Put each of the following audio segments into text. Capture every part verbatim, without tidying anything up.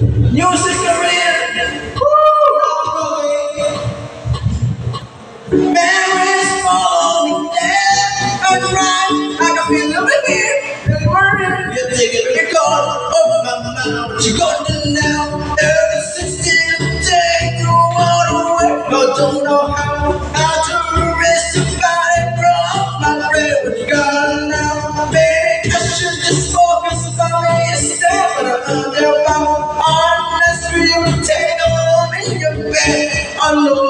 Music career. Memories follow me left and right. I can feel them here. You're taking the call over my mouth. You're going now. Ever since the day you walked away, I don't know how, how to rest somebody from my brain. What you got now, baby? I should just focus on me instead, but I found out I'm honest. You take on in your bed. I know.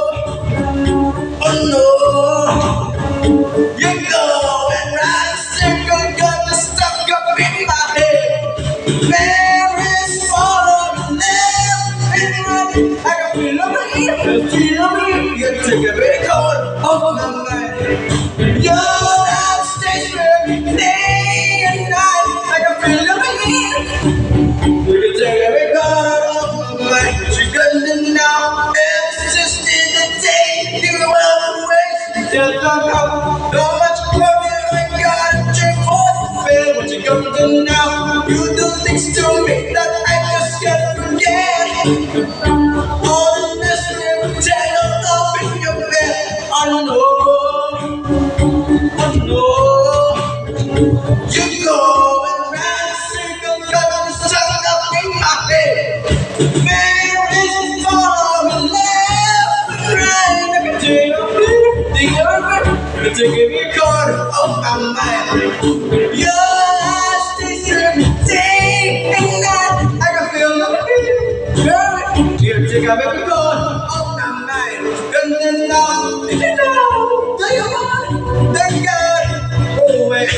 Oh no, you're going right, circle got the stuck up in my head. Paris follow me left and right. I can feel me, feel me. You take a big hold of my mind. You're outstage every day and night. I can feel me. You can take a big hold of my mind. But you're good now. It's just in the day you were. Just don't know, don't much love you ain't got a trick for the fail. What you gonna do now? You do things to me that I just can't forget. All the mystery tangled up in your bed. I know, I know. You go and round a circle, got me stuck up in my head. Memories follow me left and right. I can tell you. You're taking me caught off my mind. Your eyes stay every day and night. I can feel it. Girl, you're taking me caught off my mind. And then now, you know, do you want? Thank God. Oh, wait.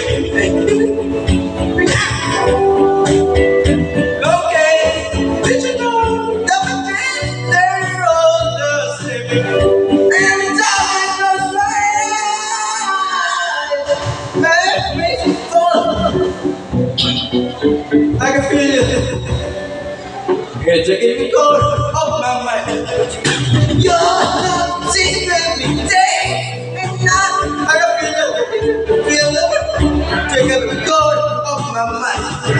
Okay, did you know that my dreams, they're all the same? I can feel it. You're taking me cold off my mind. You're not secret me day and night. I can feel it, feel it. Taking me cold off my mind.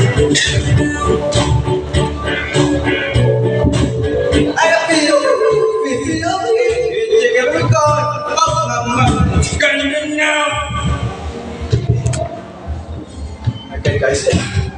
I can feel it, feel it. You're taking me cold off my mind. Got it now. Okay, guys.